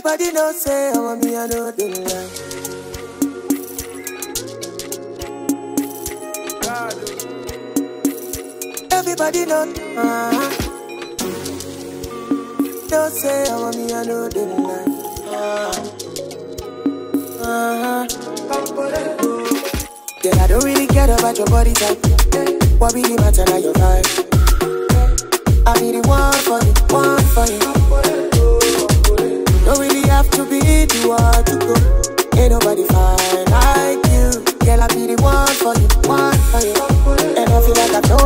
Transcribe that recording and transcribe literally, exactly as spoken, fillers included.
Everybody know say I want me, I know they lie. Everybody know, uh-huh. Don't say I want me, I know they lie. Uh-huh. Girl, I don't really care about your body type. What really matter now your vibe. I be the one for you, one for you. Don't really have to be the one to go. Ain't nobody fine like you. Girl, I be the one for you, one for you. And I feel like I know